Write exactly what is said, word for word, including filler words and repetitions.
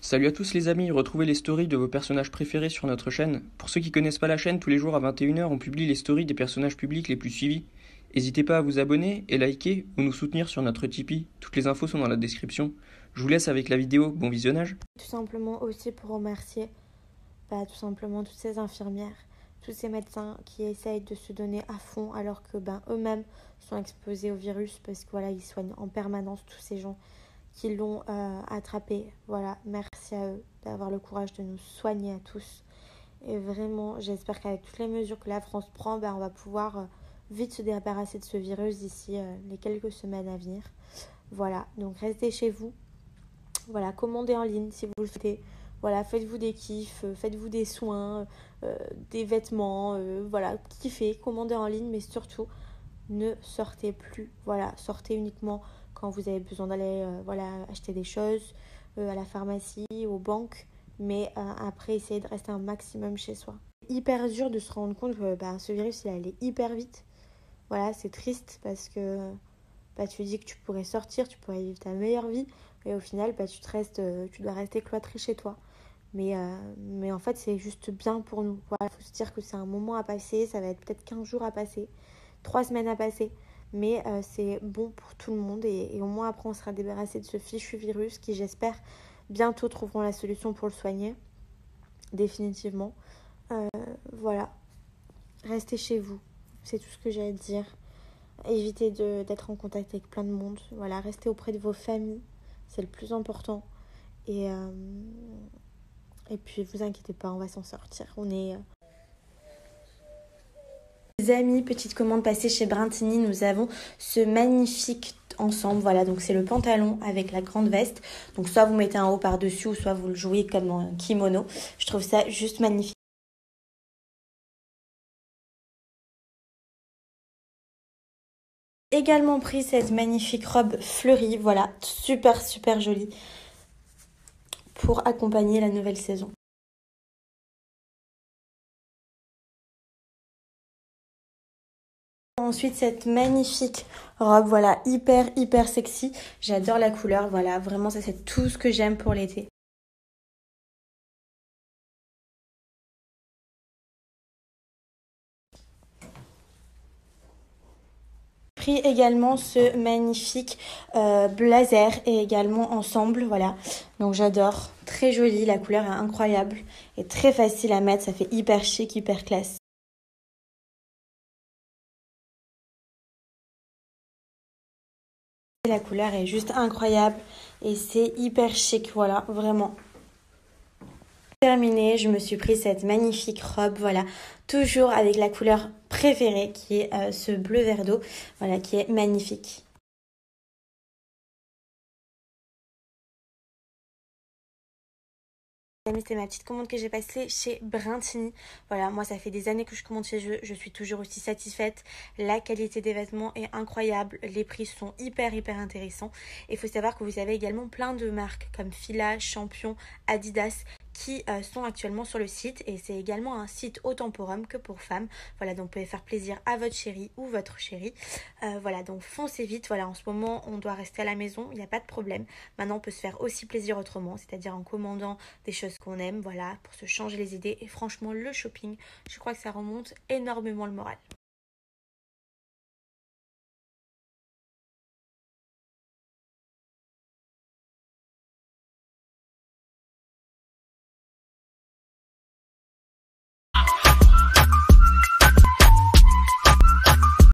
Salut à tous les amis, retrouvez les stories de vos personnages préférés sur notre chaîne. Pour ceux qui connaissent pas la chaîne, tous les jours à vingt et une heures, on publie les stories des personnages publics les plus suivis. N'hésitez pas à vous abonner et liker ou nous soutenir sur notre Tipeee. Toutes les infos sont dans la description. Je vous laisse avec la vidéo, bon visionnage. Tout simplement aussi pour remercier bah, tout simplement toutes ces infirmières, tous ces médecins qui essayent de se donner à fond alors que ben, eux-mêmes sont exposés au virus parce que voilà, ils soignent en permanence tous ces gens qui l'ont euh, attrapé. Voilà, merci à eux d'avoir le courage de nous soigner à tous. Et vraiment, j'espère qu'avec toutes les mesures que la France prend, ben, on va pouvoir euh, vite se débarrasser de ce virus d'ici euh, les quelques semaines à venir. Voilà, donc restez chez vous. Voilà, commandez en ligne si vous le souhaitez. Voilà, faites-vous des kiffs, euh, faites-vous des soins, euh, des vêtements, euh, voilà, kiffez, commandez en ligne, mais surtout, ne sortez plus. Voilà, sortez uniquement quand vous avez besoin d'aller euh, voilà, acheter des choses euh, à la pharmacie, aux banques, mais euh, après, essayez de rester un maximum chez soi. C'est hyper dur de se rendre compte que bah, ce virus, il allait hyper vite. Voilà, c'est triste parce que bah, tu dis que tu pourrais sortir, tu pourrais vivre ta meilleure vie, et au final, bah, tu, te restes, euh, tu dois rester cloîtré chez toi. Mais, euh, mais en fait, c'est juste bien pour nous. Voilà, il faut se dire que c'est un moment à passer, ça va être peut-être quinze jours à passer, trois semaines à passer. Mais euh, c'est bon pour tout le monde et, et au moins après, on sera débarrassé de ce fichu virus qui, j'espère, bientôt trouveront la solution pour le soigner. Définitivement. Euh, voilà. Restez chez vous. C'est tout ce que j'ai à dire. Évitez de, d'être en contact avec plein de monde. Voilà, restez auprès de vos familles. C'est le plus important. Et, euh, et puis, vous inquiétez pas, on va s'en sortir. On est... Euh... Les amis, petite commande passée chez Brintini. Nous avons ce magnifique ensemble. Voilà, donc c'est le pantalon avec la grande veste. Donc, soit vous mettez un haut par-dessus ou soit vous le jouez comme un kimono. Je trouve ça juste magnifique. Également pris cette magnifique robe fleurie. Voilà, super, super jolie. Pour accompagner la nouvelle saison. Ensuite, cette magnifique robe, voilà, hyper, hyper sexy. J'adore la couleur, voilà, vraiment, ça c'est tout ce que j'aime pour l'été. Pris également ce magnifique euh, blazer et également ensemble, voilà. Donc j'adore, très joli, la couleur est incroyable et très facile à mettre, ça fait hyper chic, hyper classe. La couleur est juste incroyable et c'est hyper chic, voilà, vraiment. Terminé, je me suis pris cette magnifique robe, voilà, toujours avec la couleur préférée qui est euh, ce bleu verre d'eau, voilà, qui est magnifique. C'est ma petite commande que j'ai passée chez Brintini. Voilà, moi ça fait des années que je commande chez eux, je suis toujours aussi satisfaite. La qualité des vêtements est incroyable, les prix sont hyper hyper intéressants. Et il faut savoir que vous avez également plein de marques comme Fila, Champion, Adidas qui euh, sont actuellement sur le site. Et c'est également un site autant pour hommes que pour femmes. Voilà, donc vous pouvez faire plaisir à votre chéri ou votre chérie. Euh, voilà, donc foncez vite. Voilà, en ce moment on doit rester à la maison, il n'y a pas de problème. Maintenant on peut se faire aussi plaisir autrement, c'est-à-dire en commandant des choses qu'on aime, voilà, pour se changer les idées. Et franchement, le shopping, je crois que ça remonte énormément le moral.